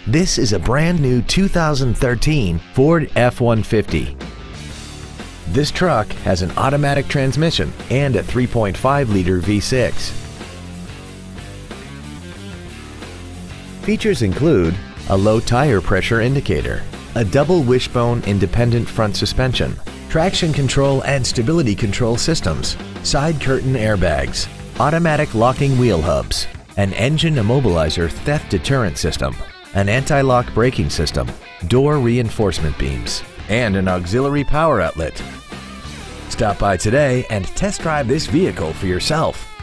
This is a brand new 2013 Ford F-150. This truck has an automatic transmission and a 3.5-liter V6. Features include a low tire pressure indicator, a double wishbone independent front suspension, traction control and stability control systems, side curtain airbags, automatic locking wheel hubs, an engine immobilizer theft deterrent system, an anti-lock braking system, door reinforcement beams, and an auxiliary power outlet. Stop by today and test drive this vehicle for yourself.